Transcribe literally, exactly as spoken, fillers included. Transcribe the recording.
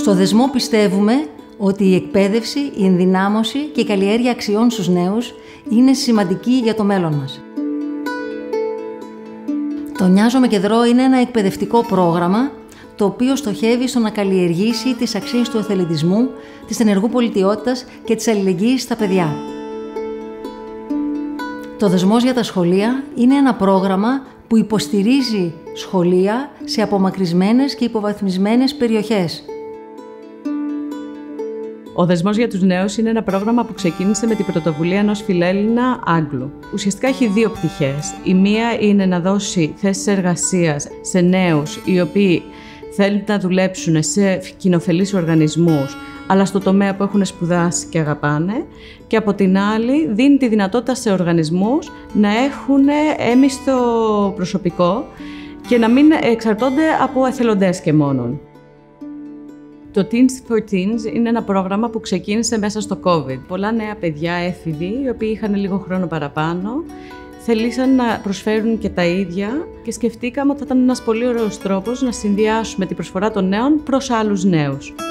Στο Δεσμό πιστεύουμε ότι η εκπαίδευση, η ενδυνάμωση και η καλλιέργεια αξιών στους νέους είναι σημαντική για το μέλλον μας. Το Νοιάζομαι και Δρώ είναι ένα εκπαιδευτικό πρόγραμμα το οποίο στοχεύει στο να καλλιεργήσει τις αξίες του εθελοντισμού, της ενεργού πολιτιότητας και της αλληλεγγύης στα παιδιά. Το Δεσμός για τα Σχολεία είναι ένα πρόγραμμα που υποστηρίζει σχολεία σε απομακρυσμένες και υποβαθμισμένες περιοχές. Ο Δεσμός για τους Νέους είναι ένα πρόγραμμα που ξεκίνησε με την πρωτοβουλία ενός φιλέλληνα Άγγλου. Ουσιαστικά έχει δύο πτυχές. Η μία είναι να δώσει θέσεις εργασίας σε νέους οι οποίοι θέλουν να δουλέψουν σε κοινοφελείς οργανισμούς, αλλά στο τομέα που έχουν σπουδάσει και αγαπάνε. Και από την άλλη δίνει τη δυνατότητα σε οργανισμούς να έχουν έμισθο προσωπικό και να μην εξαρτώνται από εθελοντές και μόνον. Το Teens for Teens είναι ένα πρόγραμμα που ξεκίνησε μέσα στο COVID. Πολλά νέα παιδιά έφηβοι, οι οποίοι είχαν λίγο χρόνο παραπάνω, θελήσαν να προσφέρουν και τα ίδια και σκεφτήκαμε ότι θα ήταν ένας πολύ ωραίος τρόπος να συνδυάσουμε την προσφορά των νέων προς άλλους νέους.